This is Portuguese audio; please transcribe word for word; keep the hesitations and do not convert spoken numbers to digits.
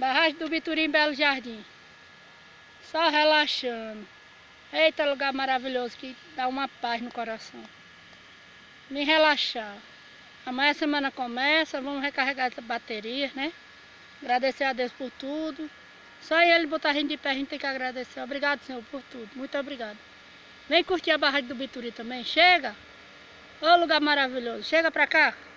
Barragem do Biturim, Belo Jardim. Só relaxando. Eita, lugar maravilhoso que dá uma paz no coração. Me relaxar. Amanhã a semana começa, vamos recarregar essa bateria, né? Agradecer a Deus por tudo. Só Ele botar a gente de pé, a gente tem que agradecer. Obrigado, Senhor, por tudo. Muito obrigado. Vem curtir a Barragem do Biturim também. Chega! Ô lugar maravilhoso. Chega pra cá.